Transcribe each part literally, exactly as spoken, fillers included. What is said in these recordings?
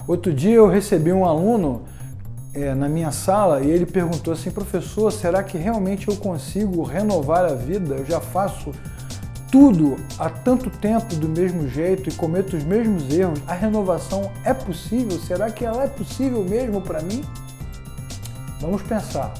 Outro dia eu recebi um aluno é, na minha sala e ele perguntou assim: professor, será que realmente eu consigo renovar a vida? Eu já faço tudo há tanto tempo do mesmo jeito e cometo os mesmos erros. A renovação é possível? Será que ela é possível mesmo para mim? Vamos pensar.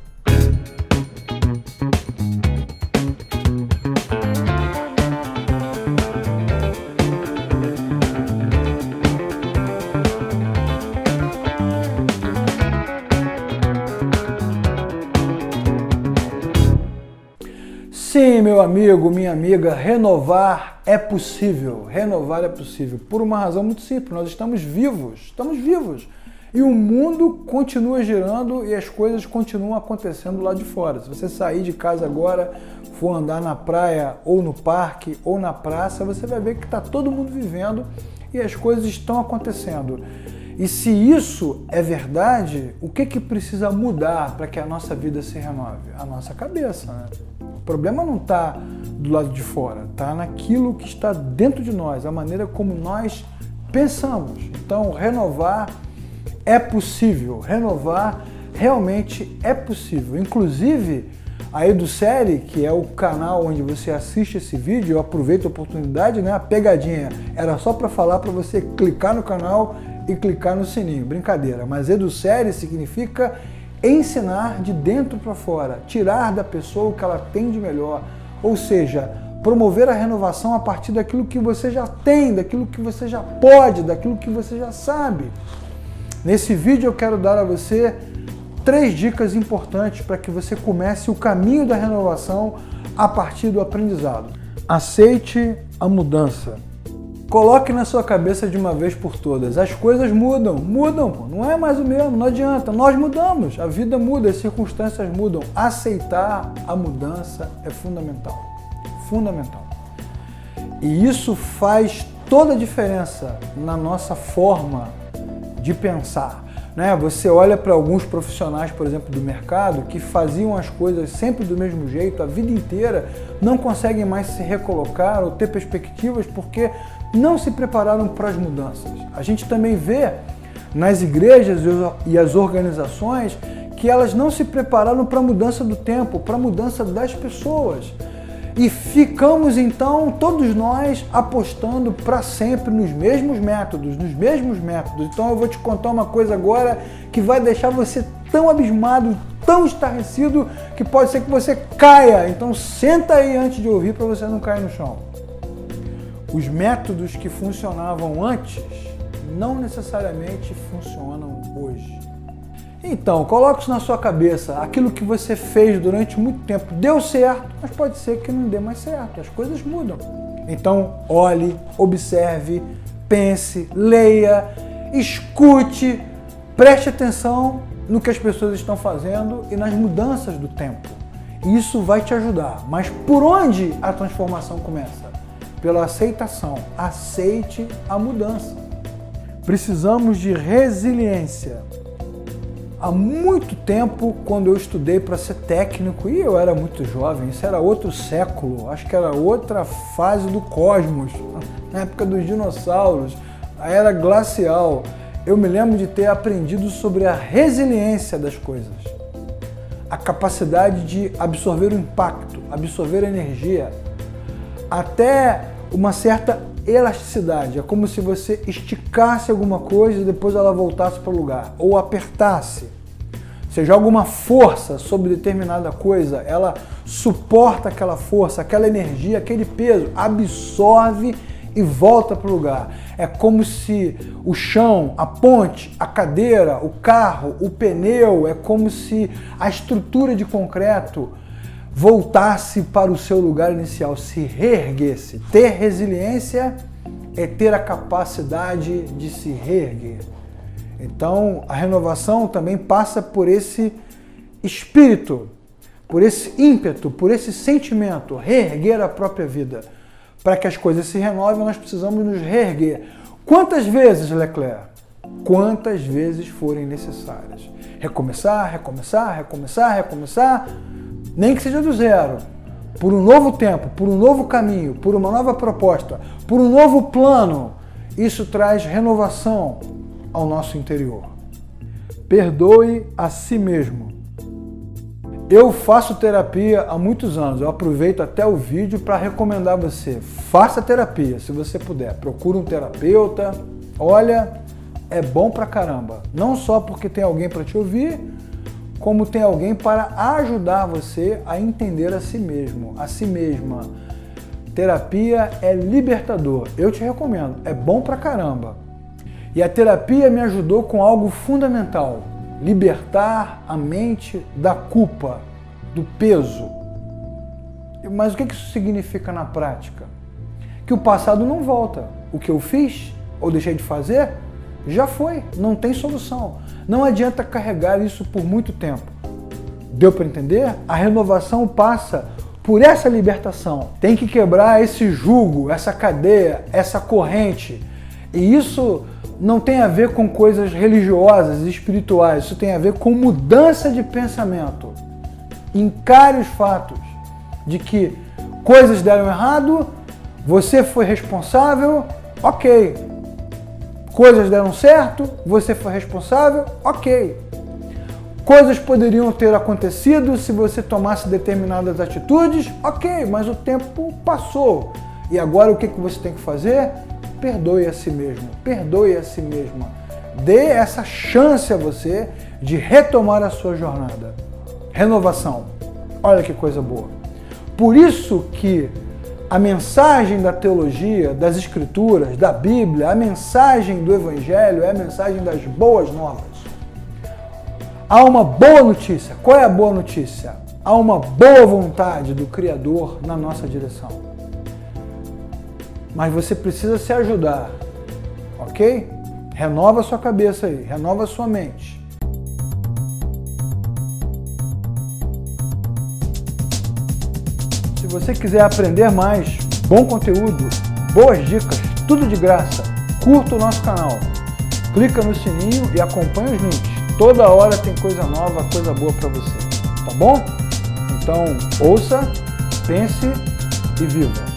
Sim, meu amigo, minha amiga, renovar é possível, renovar é possível, por uma razão muito simples: nós estamos vivos, estamos vivos, e o mundo continua girando e as coisas continuam acontecendo lá de fora. Se você sair de casa agora, for andar na praia, ou no parque, ou na praça, você vai ver que está todo mundo vivendo e as coisas estão acontecendo. E se isso é verdade, o que que precisa mudar para que a nossa vida se renove? A nossa cabeça, né? O problema não está do lado de fora, está naquilo que está dentro de nós, a maneira como nós pensamos. Então, renovar é possível, renovar realmente é possível. Inclusive, a EduSérie, que é o canal onde você assiste esse vídeo, eu aproveito a oportunidade, né? A pegadinha era só para falar para você clicar no canal e clicar no sininho, brincadeira, mas EduSérie significa ensinar de dentro para fora, tirar da pessoa o que ela tem de melhor, ou seja, promover a renovação a partir daquilo que você já tem, daquilo que você já pode, daquilo que você já sabe. Nesse vídeo eu quero dar a você três dicas importantes para que você comece o caminho da renovação a partir do aprendizado. Aceite a mudança. Coloque na sua cabeça de uma vez por todas: as coisas mudam, mudam, não é mais o mesmo, não adianta, nós mudamos, a vida muda, as circunstâncias mudam. Aceitar a mudança é fundamental, fundamental. E isso faz toda a diferença na nossa forma de pensar, né? Você olha para alguns profissionais, por exemplo, do mercado, que faziam as coisas sempre do mesmo jeito a vida inteira, não conseguem mais se recolocar ou ter perspectivas porque não se prepararam para as mudanças. A gente também vê nas igrejas e as organizações que elas não se prepararam para a mudança do tempo, para a mudança das pessoas. E ficamos então, todos nós, apostando para sempre nos mesmos métodos, nos mesmos métodos. Então eu vou te contar uma coisa agora que vai deixar você tão abismado, tão estarrecido, que pode ser que você caia. Então senta aí antes de ouvir para você não cair no chão. Os métodos que funcionavam antes não necessariamente funcionam hoje. Então, coloque isso na sua cabeça: aquilo que você fez durante muito tempo deu certo, mas pode ser que não dê mais certo, as coisas mudam. Então, olhe, observe, pense, leia, escute, preste atenção no que as pessoas estão fazendo e nas mudanças do tempo. Isso vai te ajudar. Mas por onde a transformação começa? Pela aceitação. Aceite a mudança. Precisamos de resiliência. Há muito tempo, quando eu estudei para ser técnico, e eu era muito jovem, isso era outro século, acho que era outra fase do cosmos, na época dos dinossauros, a era glacial, eu me lembro de ter aprendido sobre a resiliência das coisas, a capacidade de absorver o impacto, absorver a energia, até uma certa elasticidade. É como se você esticasse alguma coisa e depois ela voltasse para o lugar, ou apertasse. Você joga uma força sobre determinada coisa, ela suporta aquela força, aquela energia, aquele peso, absorve e volta para o lugar. É como se o chão, a ponte, a cadeira, o carro, o pneu, é como se a estrutura de concreto voltasse para o seu lugar inicial, se reerguesse. Ter resiliência é ter a capacidade de se reerguer. Então, a renovação também passa por esse espírito, por esse ímpeto, por esse sentimento, reerguer a própria vida. Para que as coisas se renovem, nós precisamos nos reerguer. Quantas vezes, Leclerc? Quantas vezes forem necessárias. Recomeçar, recomeçar, recomeçar, recomeçar, nem que seja do zero, por um novo tempo, por um novo caminho, por uma nova proposta, por um novo plano. Isso traz renovação. ao nosso interior. Perdoe a si mesmo. Eu faço terapia há muitos anos, eu aproveito até o vídeo para recomendar você. Faça terapia, se você puder. Procure um terapeuta. Olha, é bom pra caramba. Não só porque tem alguém para te ouvir, como tem alguém para ajudar você a entender a si mesmo, a si mesma. Terapia é libertador. Eu te recomendo, é bom pra caramba. E a terapia me ajudou com algo fundamental: libertar a mente da culpa, do peso. Mas o que isso significa na prática? Que o passado não volta. O que eu fiz ou deixei de fazer, já foi, não tem solução. Não adianta carregar isso por muito tempo. Deu para entender? A renovação passa por essa libertação. Tem que quebrar esse jugo, essa cadeia, essa corrente. E isso não tem a ver com coisas religiosas, espirituais. Isso tem a ver com mudança de pensamento. Encare os fatos de que coisas deram errado, você foi responsável, ok. Coisas deram certo, você foi responsável, ok. Coisas poderiam ter acontecido se você tomasse determinadas atitudes, ok, mas o tempo passou. E agora o que você tem que fazer? Perdoe a si mesmo, perdoe a si mesma. Dê essa chance a você de retomar a sua jornada. Renovação. Olha que coisa boa. Por isso que a mensagem da teologia, das escrituras, da Bíblia, a mensagem do Evangelho é a mensagem das boas novas. Há uma boa notícia. Qual é a boa notícia? Há uma boa vontade do Criador na nossa direção. Mas você precisa se ajudar, ok? Renova a sua cabeça aí, renova a sua mente. Se você quiser aprender mais, bom conteúdo, boas dicas, tudo de graça, curta o nosso canal. Clica no sininho e acompanha os links. Toda hora tem coisa nova, coisa boa para você, tá bom? Então, ouça, pense e viva.